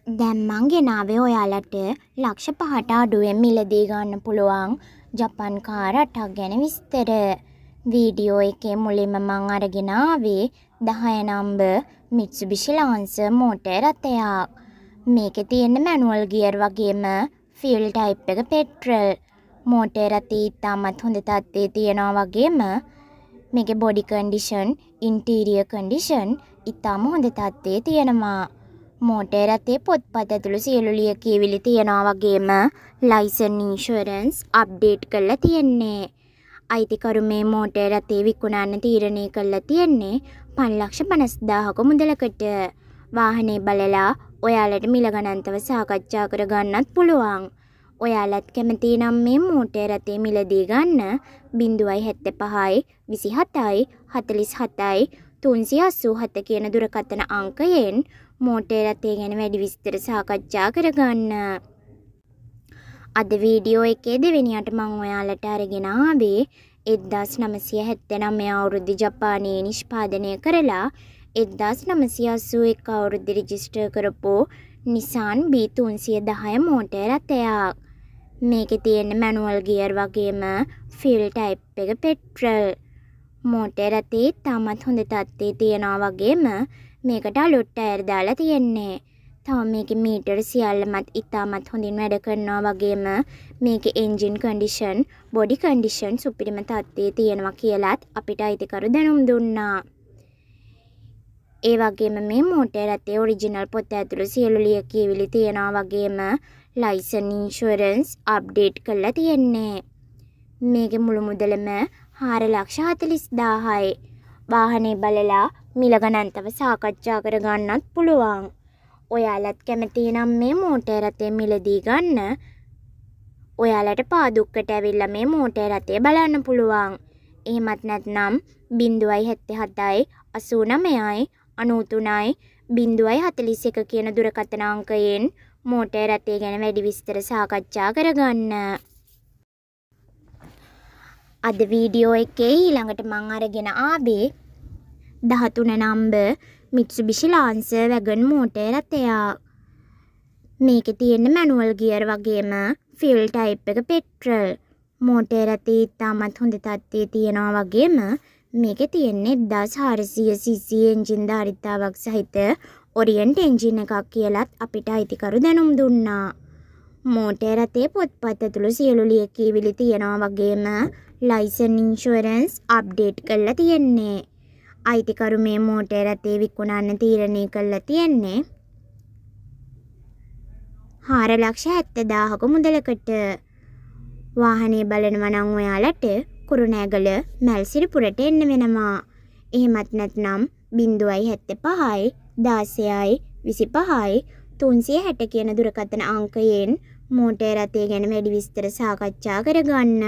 දැන් මං ගෙනාවේ ඔයාලට ලක්ෂ 5ට අඩුවෙන් මිලදී ගන්න පුළුවන් ජපන් කාර් 8ක් ගැන විස්තර. වීඩියෝ එකේ මුලින්ම මං අරගෙන ආවේ 10 නම්බර් Mitsubishi Lancer මෝටර් රථයක්. මේකේ තියෙන මැනුවල් ගියර් වගේම ෆියල් ටයිප් එක පෙට්‍රල්. මෝටර් රථය ඉතාමත් හොඳ තත්ත්වයේ තියෙනවා වගේම මේකේ බොඩි කන්ඩිෂන්, ඉන්ටීරියර් කන්ඩිෂන් ඉතාම හොඳ තත්ත්වයේ තියෙනවා. මෝටර් රථයේ පොත්පත් ඇතුළු සියලු ලියකියවිලි තියනවා වගේම ලයිසන් ඉන්ෂුරන්ස් අප්ඩේට් කරලා තියෙන්නේ. අයිතිකරු මේ මෝටර් රථය විකුණන්න තීරණය කරලා තියෙන්නේ 5,50,000ක මුදලකට. වාහනේ බලලා ඔයාලට මිල ගණන්තව සාකච්ඡා කරගන්නත් පුළුවන්. ඔයාලත් කැමති නම් මේ මෝටර් රථය මිලදී ගන්න 075 27 47 387 කියන දුරකථන අංකයෙන් මෝටර් රථය ගැන වැඩි විස්තර සාකච්ඡා කරගන්න. අද වීඩියෝ එකේ දෙවෙනියට මම ඔයාලට අරගෙන ආවේ 1979 අවුරුද්දේ ජපානයේ නිෂ්පාදනය කරලා 1981 අවුරුද්දේ රෙජිස්ටර් කරපු Nissan B310 මෝටර් රථයක්. මේකේ තියෙන මැනුවල් ගියර් වගේම ෆියල් ටයිප් එක පෙට්‍රල්. මෝටර් රථයේ තාමත් හොඳ තත්ත්වයේ තියනවා වගේම මේකට අලුත් ටයර් දාලා තියෙන්නේ. තව මේකේ මීටර සියල්ලමත් ඉතාමත් හොඳින් වැඩ කරනවා වගේම මේකේ එන්ජින් කන්ඩිෂන්, බොඩි කන්ඩිෂන් සුපිරිම තත්ත්වයේ තියෙනවා කියලාත් අපිට අයිතිකරු දැනුම් දුන්නා. ඒ වගේම මේ මෝටර් රථයේ ඔරිජිනල් පොත ඇතුළු සියලු ලියකියවිලි තියනවා වගේම ලයිසන් ඉන්ෂුරන්ස් අප්ඩේට් කරලා තියෙන්නේ. මේකේ මුළු මුදලම 4,40,000යි. වාහනේ බලලා මිල ගණන්තව සාකච්ඡා කරගන්නත් පුළුවන්. ඔයාලත් කැමති නම් මේ මෝටර් රථය මිලදී ගන්න ඔයාලට පාදුක්කට ඇවිල්ලා මේ මෝටර් රථය බලන්න පුළුවන්. එහෙමත් නැත්නම් 077 89 93 041 කියන දුරකථන අංකයෙන් මෝටර් රථය ගැන වැඩි විස්තර සාකච්ඡා කරගන්න. අද වීඩියෝ එකේ ඊළඟට මම අරගෙන ආවේ 13 number Mitsubishi Lancer wagon motor රථයක්. මේකේ තියෙන මැනුවල් ගියර් වගේම ෆියල් ටයිප් එක පෙට්‍රල්. මෝටර් රථයේ ඉතාමත් හොඳ තත්ත්වයේ තියනවා වගේම මේකේ තියෙන්නේ 1400cc එන්ජින් ධාරිතාවක් සහිත ඔරියන්ට් එන්ජින් එකක් කියලාත් අපිට අයිතිකරු දැනුම් දුන්නා. මෝටර් රථයේ පොත්පත් ඇතුළු සියලු ලියකියවිලි තියනවා වගේම ලයිසන් ඉන්ෂුරන්ස් අප්ඩේට් කරලා තියෙන්නේ. අයිතිකරු මේ මෝටර් රථය විකුණන්න තීරණය කරලා තියෙන්නේ 4,70,000ක මුදලකට. වාහනේ බලනවා නම් ඔයාලට කුරුණෑගල මැල්සිරිපුරට එන්න වෙනවා. එහෙමත් නැත්නම් 075 16 25 360 කියන දුරකථන අංකයෙන් මෝටර් රථය ගැන වැඩි විස්තර සාකච්ඡා කරගන්න.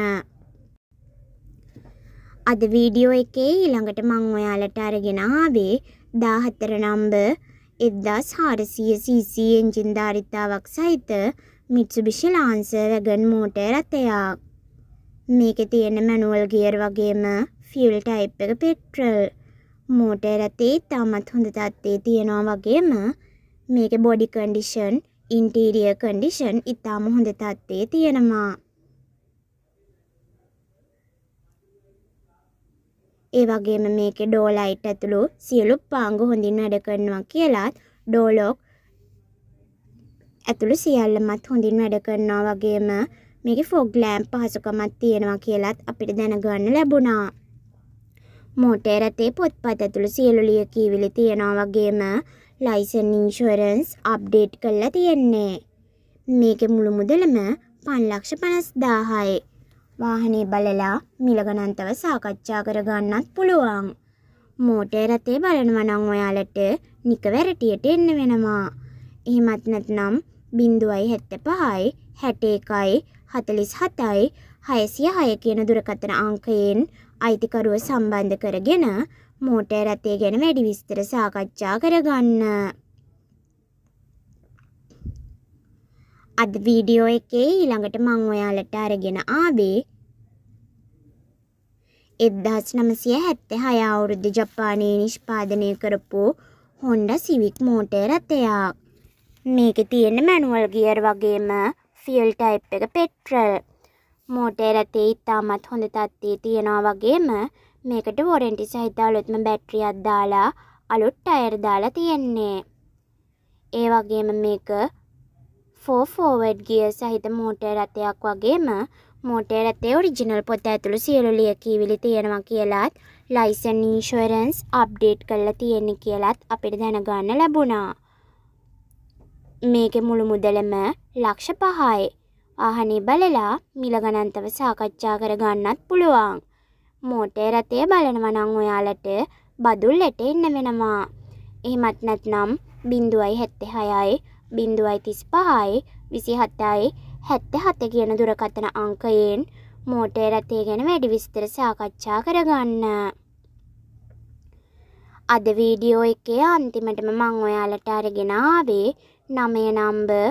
අද වීඩියෝ එකේ ඊළඟට මම ඔයාලට අරගෙන ආවේ 14 නම්බර් 1400cc එන්ජින් ධාරිතාවක් සහිත Mitsubishi Lancer wagon මෝටර් රථයක්. මේකේ තියෙන මැනුවල් ගියර් වගේම ෆියල් ටයිප් එක පෙට්‍රල්. මෝටර් රථයේ තාමත් හොඳ තත්ත්වයේ තියනවා වගේම මේකේ බොඩි කන්ඩිෂන්, ඉන්ටීරියර් කන්ඩිෂන් ඉතාම හොඳ තත්ත්වයේ තියෙනවා. ඒ වගේම මේකේ ඩෝ ලයිට් ඇතුළු සියලු පාංගු හොඳින් වැඩ කරනවා කියලාත් ඩෝ ලොක් ඇතුළු සියල්ලමත් හොඳින් වැඩ කරනවා වගේම මේකේ ෆොග් ලෑම්ප් පහසුකමක් තියෙනවා කියලාත් අපිට දැනගන්න ලැබුණා. මෝටර් රථයේ පොත්පත් ඇතුළු සියලු ලියකියවිලි තියනවා වගේම ලයිසන් ඉන්ෂුරන්ස් අප්ඩේට් කරලා තියෙන්නේ. මේකේ මුළු මුදලම 5,50,000යි. වාහනේ බලලා මිල ගණන්තව සාකච්ඡා කරගන්නත් පුළුවන්. මෝටර් රථය බලනවා නම් ඔයාලට නිකවැරටියට එන්න වෙනවා. එහෙමත් නැත්නම් 075 61 47 606 කියන දුරකථන අංකයෙන් අයිතිකරුව සම්බන්ධ කරගෙන මෝටර් රථය ගැන වැඩි විස්තර සාකච්ඡා කරගන්න. අද වීඩියෝ එකේ ඊළඟට මම ඔයාලට අරගෙන ආවේ 1976 අවුරුද්දේ ජපානයේ නිෂ්පාදනය කරපු Honda Civic මෝටර් රථයක්. මේකේ තියෙන මැනුවල් ගියර් වගේම ෆියල් ටයිප් එක පෙට්‍රල්. මෝටර් රථයේ ඉතාමත් හොඳ තත්ත්වයේ තියෙනවා වගේම මේකට වොරන්ටි සහිත අලුත්ම බැටරියක් දාලා අලුත් ටයර් දාලා තියෙන්නේ. ඒ වගේම මේක 4 ෆෝවර්ඩ් ගියර් සහිත මෝටර් රථයක් වගේම මෝටර් රථයේ ඔරිජිනල් පොත ඇතුළු සියලු ලියකියවිලි තියෙනවා කියලාත් ලයිසන් ඉන්ෂුරන්ස් අප්ඩේට් කරලා තියෙන්නේ කියලාත් අපිට දැනගන්න ලැබුණා. මේකේ මුළු මුදලම ලක්ෂ 5යි. ආහනේ බලලා මිල ගණන්තව සාකච්ඡා කරගන්නත් පුළුවන්. මෝටර් රථය බලනවා නම් ඔයාලට බදුල්ලට එන්න වෙනවා. එහෙමත් නැත්නම් 076යි 035යි 27යි 77 කියන දුරකථන අංකයෙන් මෝටර් රථය ගැන වැඩි විස්තර සාකච්ඡා කරගන්න. අද වීඩියෝ එකේ අන්තිමටම මම ඔයාලට අරගෙන ආවේ 9 නම්බර්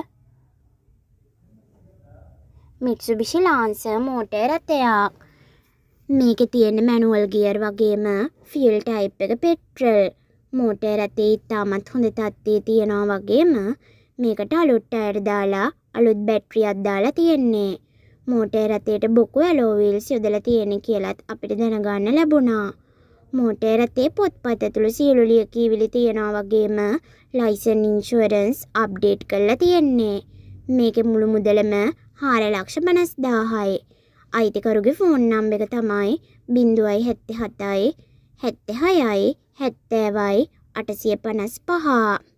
Mitsubishi Lancer මෝටර් රථයක්. මේකේ තියෙන මැනුවල් ගියර් වගේම ෆියල් ටයිප් එක පෙට්‍රල්. මෝටර් රථයේ ඉතාමත් හොඳ තත්ත්වයේ තියෙනවා වගේම මේකට අලුත් ටයර් දාලා අලුත් බැටරියක් දාලා තියෙන්නේ. මෝටර් රථයට බොකු ඇලෝ වීල්ස් යොදලා තියෙන්නේ කියලාත් අපිට දැනගන්න ලැබුණා. මෝටර් රථයේ පොත්පත් ඇතුළු සියලු ලියකියවිලි තියෙනවා වගේම ලයිසන් ඉන්ෂුරන්ස් අප්ඩේට් කරලා තියෙන්නේ. මේකේ මුළු මුදලම 4,50,000යි. අයිතිකරුගේ ෆෝන් නම්බර එක තමයි 077යි 76යි 70යි 855.